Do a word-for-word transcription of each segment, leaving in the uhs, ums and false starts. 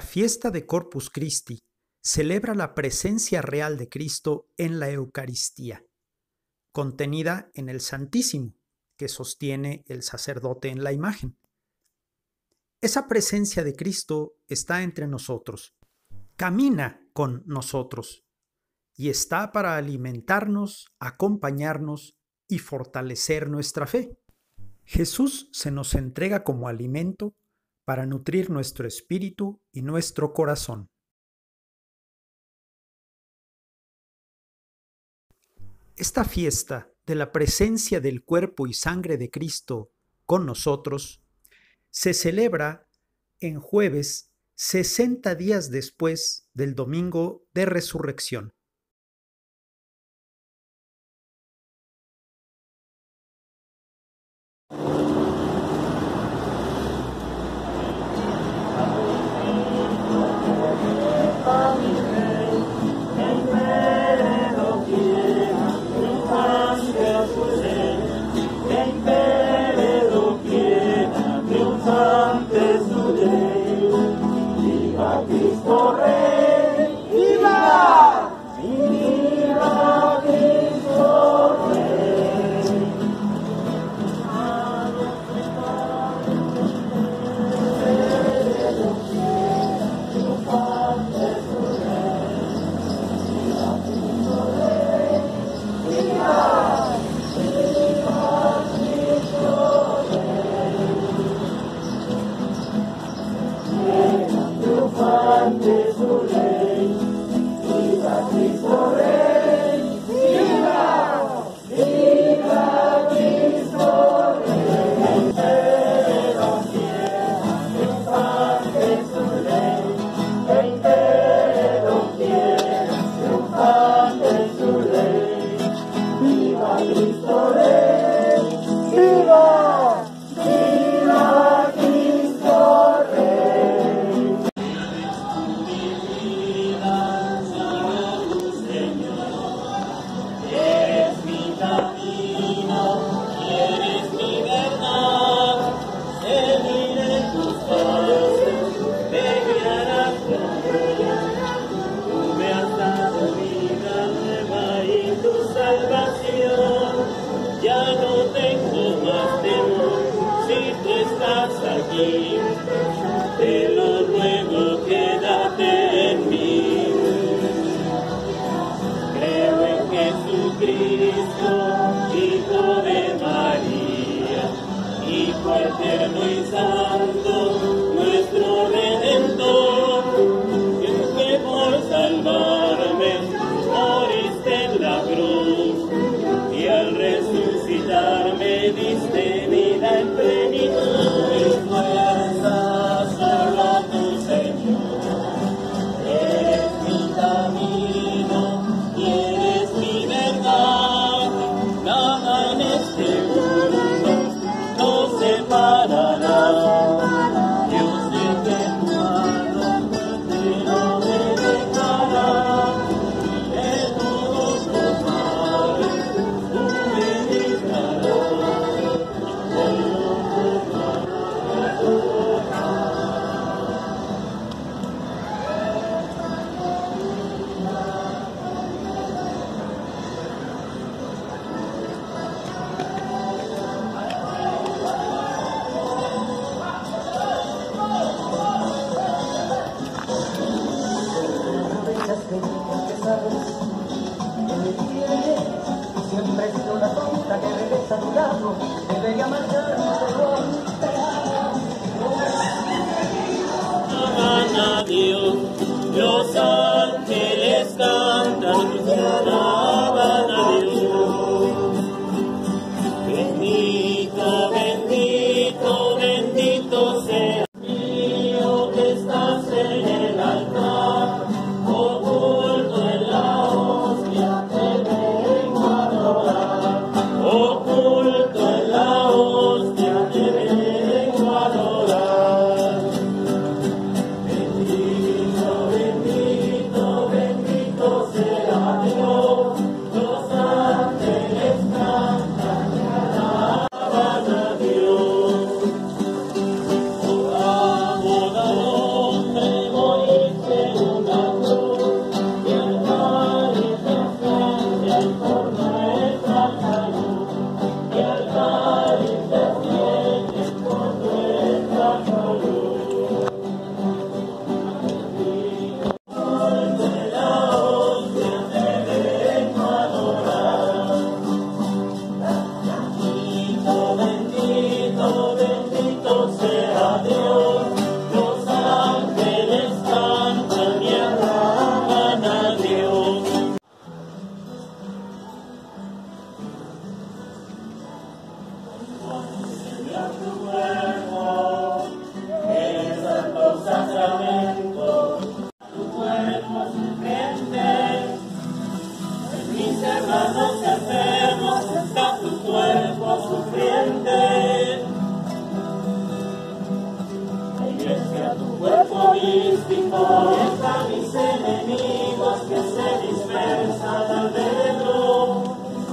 fiesta de Corpus Christi celebra la presencia real de Cristo en la Eucaristía, contenida en el Santísimo, que sostiene el sacerdote en la imagen. Esa presencia de Cristo está entre nosotros, camina con nosotros y está para alimentarnos, acompañarnos y fortalecer nuestra fe. Jesús se nos entrega como alimento para nutrir nuestro espíritu y nuestro corazón. Esta fiesta de la presencia del cuerpo y sangre de Cristo con nosotros se celebra en jueves sesenta días después del domingo de resurrección. Te lo ruego, quédate en mí. Creo en Jesucristo, Hijo de María, Hijo eterno y santo, nuestro Redentor, el que por salvarme moriste en la cruz y al resucitar me diste vida en plenitud. Siempre he sido una tonta que regresa a tu lado, debería marcharme Aman a Dios, los ángeles cantan, alaban a Dios. Bendito, bendito, bendito sea mío que estás en el altar, oculto en la hostia te vengo a adorar, oculto en la hostia te vengo a adorar. Bendito, bendito, bendito sea Dios. hermanos enfermos está tu cuerpo sufriente. La iglesia, tu cuerpo místico, están mis enemigos que se dispersan alrededor.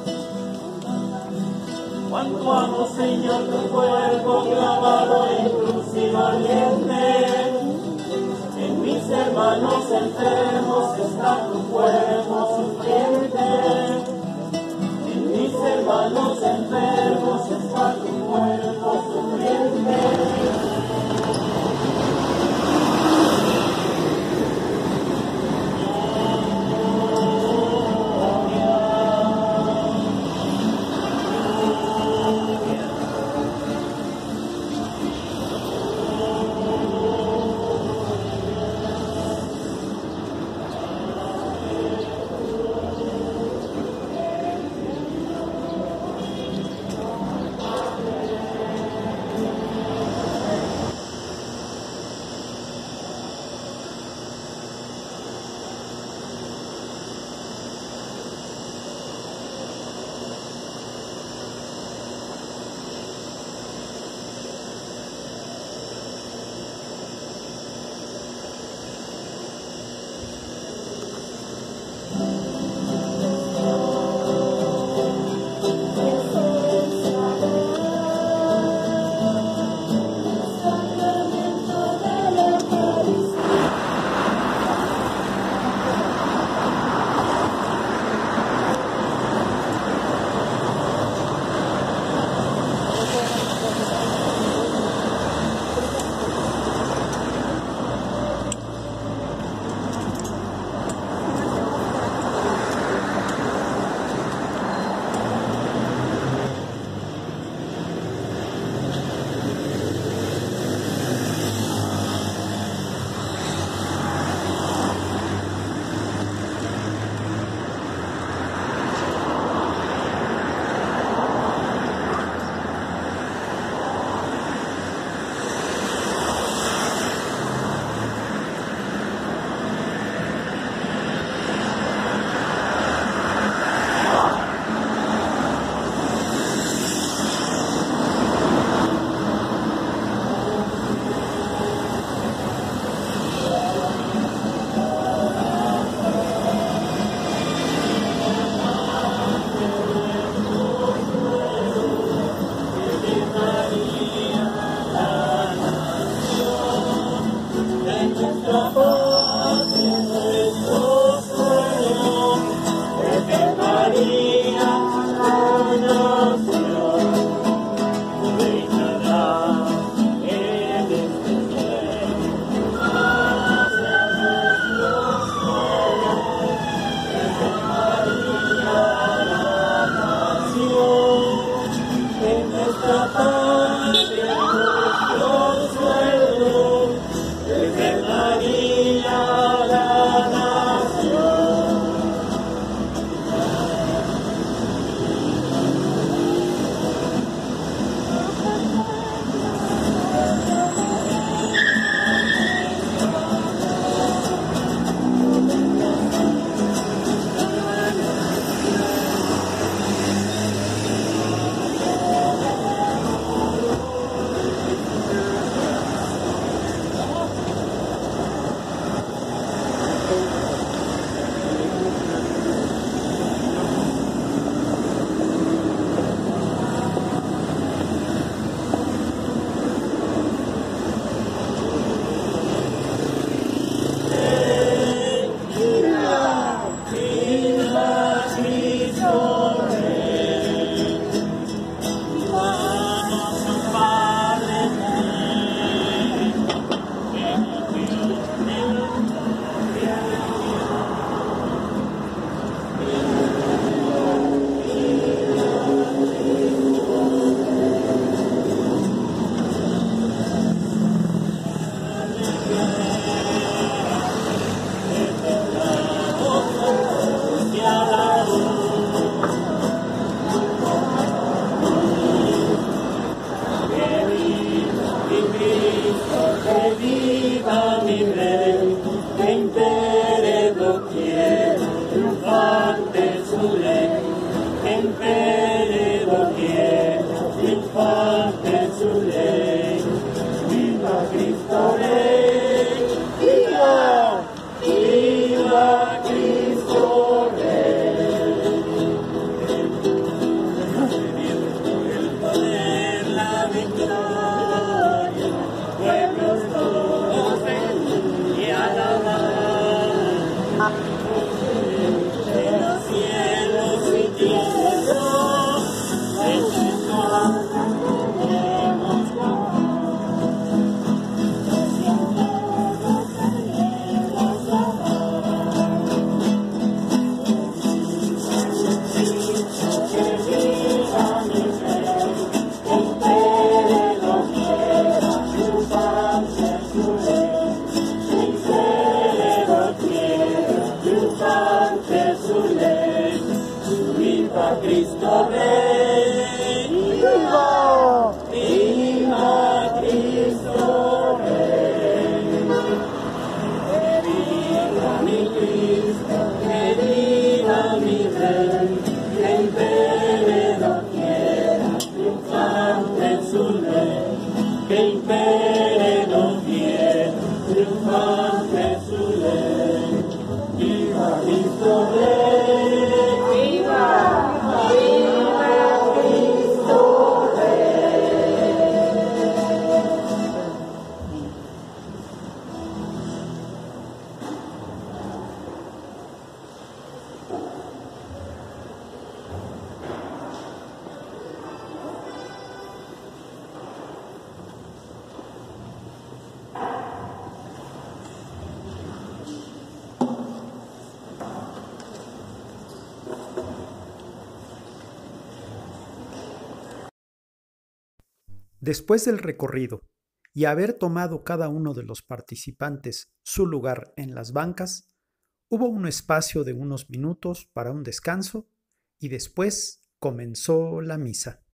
Cuánto amo, Señor, tu cuerpo clavado en cruz y valiente. En mis hermanos enfermos está tu cuerpo sufriente. En mis hermanos enfermos está tu cuerpo sufriente. triunfante su ley, que impere doquier, triunfante su ley. Viva Cristo Rey, viva, viva Cristo Rey. El poder, la victoria, pueblos todos ven y alaban. En los cielos y tierra, en su casa podemos cantar. Cristo Rey, viva, viva Cristo Rey. Que viva mi Cristo, que viva mi Rey, que impere doquiera, triunfante su ley, que impere doquiera, triunfante su ley. Viva Cristo Rey, viva. Después del recorrido y haber tomado cada uno de los participantes su lugar en las bancas, hubo un espacio de unos minutos para un descanso y después comenzó la misa.